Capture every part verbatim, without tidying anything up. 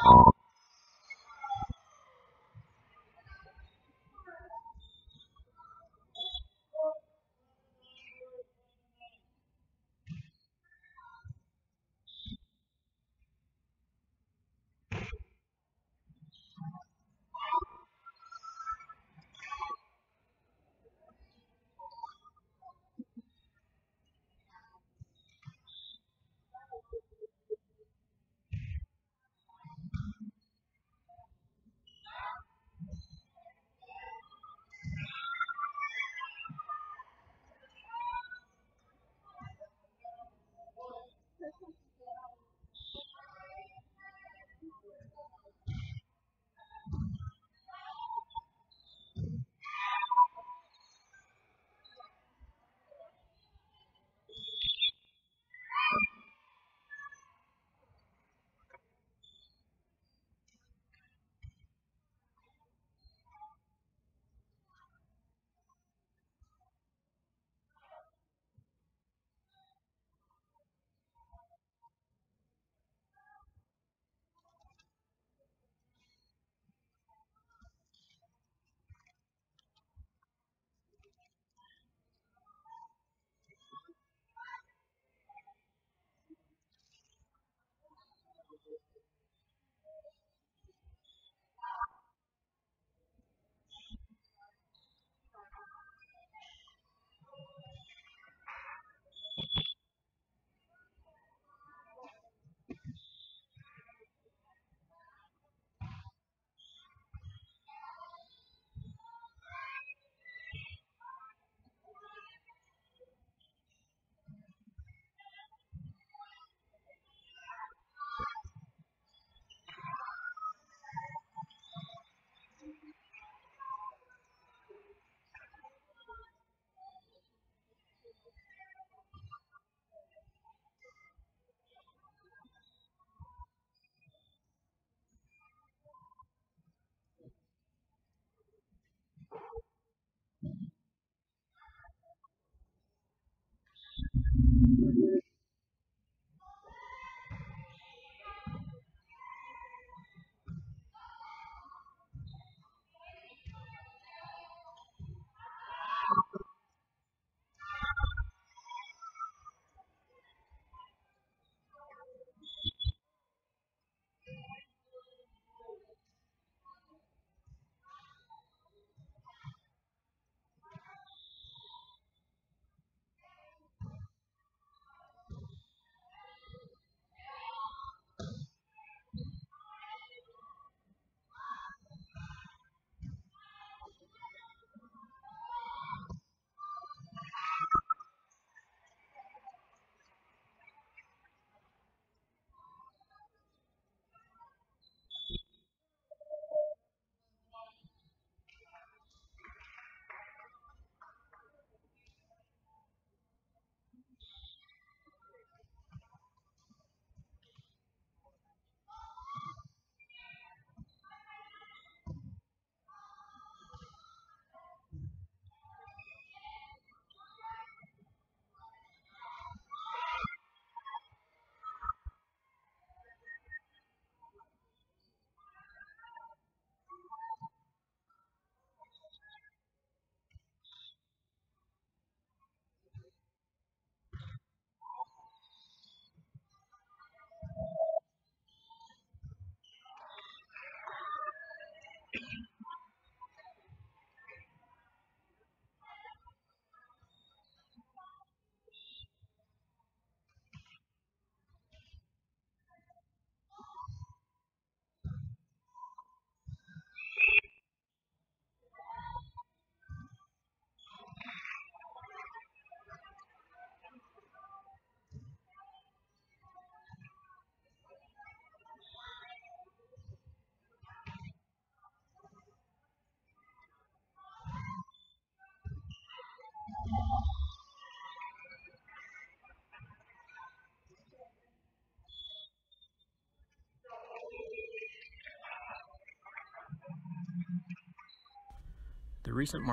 The recent market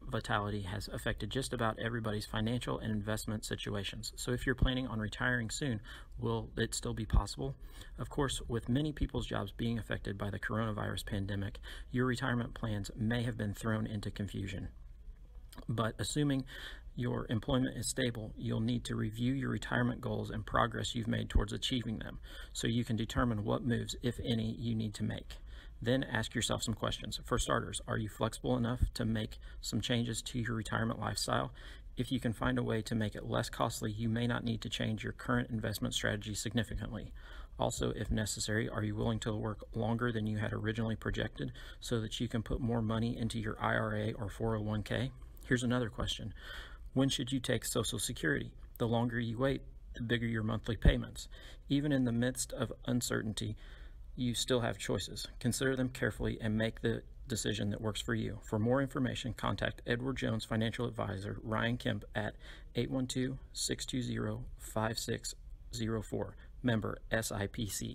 volatility has affected just about everybody's financial and investment situations. So if you're planning on retiring soon, will it still be possible? Of course, with many people's jobs being affected by the coronavirus pandemic, your retirement plans may have been thrown into confusion. But assuming your employment is stable, you'll need to review your retirement goals and progress you've made towards achieving them so you can determine what moves, if any, you need to make. Then ask yourself some questions. For starters, are you flexible enough to make some changes to your retirement lifestyle? If you can find a way to make it less costly, you may not need to change your current investment strategy significantly. Also, if necessary, are you willing to work longer than you had originally projected so that you can put more money into your I R A or four oh one k? Here's another question. When should you take Social Security? The longer you wait, the bigger your monthly payments. Even in the midst of uncertainty, you still have choices. Consider them carefully and make the decision that works for you. For more information, contact Edward Jones Financial Advisor Ryan Kemp at eight one two, six two zero, five six zero four, member S I P C.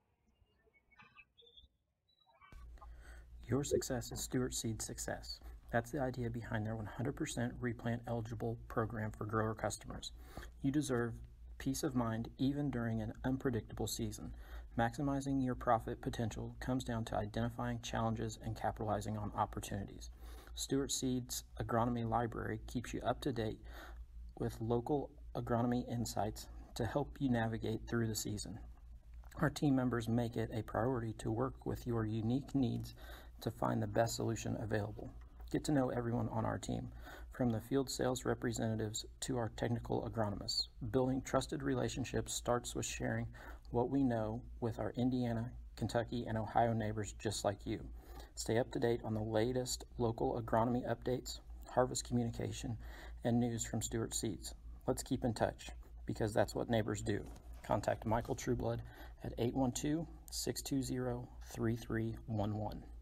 Your success is Stewart Seed's success. That's the idea behind their one hundred percent replant eligible program for grower customers. You deserve peace of mind even during an unpredictable season. Maximizing your profit potential comes down to identifying challenges and capitalizing on opportunities. Stewart Seeds Agronomy Library keeps you up to date with local agronomy insights to help you navigate through the season. Our team members make it a priority to work with your unique needs to find the best solution available. Get to know everyone on our team, from the field sales representatives to our technical agronomists. Building trusted relationships starts with sharing what we know with our Indiana, Kentucky, and Ohio neighbors just like you. Stay up to date on the latest local agronomy updates, harvest communication, and news from Stewart Seeds. Let's keep in touch, because that's what neighbors do. Contact Michael Trueblood at eight one two, six two zero, three three one one.